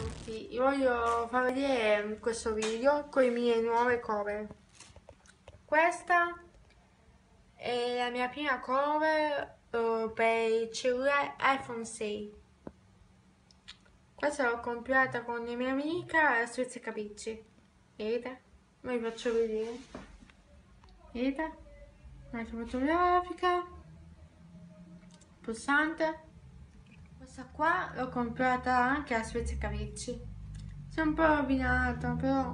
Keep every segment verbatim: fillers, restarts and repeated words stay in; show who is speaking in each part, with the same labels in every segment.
Speaker 1: tutti, io voglio far vedere questo video con le mie nuove cover. Questa è la mia prima cover uh, per il cellulare iPhone sei. Questa l'ho comprata con la mia amica a Svezia Capicci. Vedete? Ora vi faccio vedere. Vedete? Macchina fotografica. Pulsante. Questa qua l'ho comprata anche a Svezia Capicci. Si è un po' rovinata, però.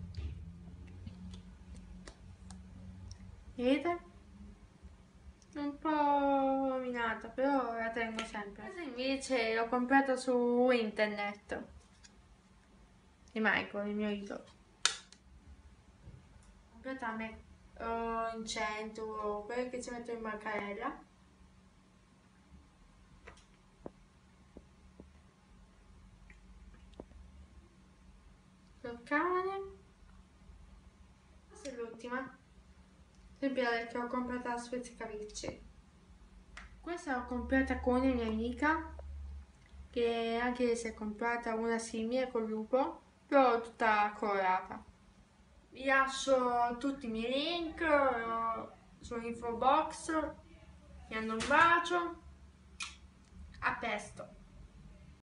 Speaker 1: Vedete? È un po' rovinata, però la tengo sempre. Questa invece l'ho comprata su internet. Di Michael, il mio idolo. L'ho comprata a me uh, in centro, quelli che ci metto in bancarella. Toccare. Questa è l'ultima. Sempre che ho comprato a Svezia Capicci. Questa l'ho comprata con una mia amica, che anche se è comprata una simile col lupo, però tutta colorata. Vi lascio tutti i miei link sull'info box. Vi mando un bacio. A presto.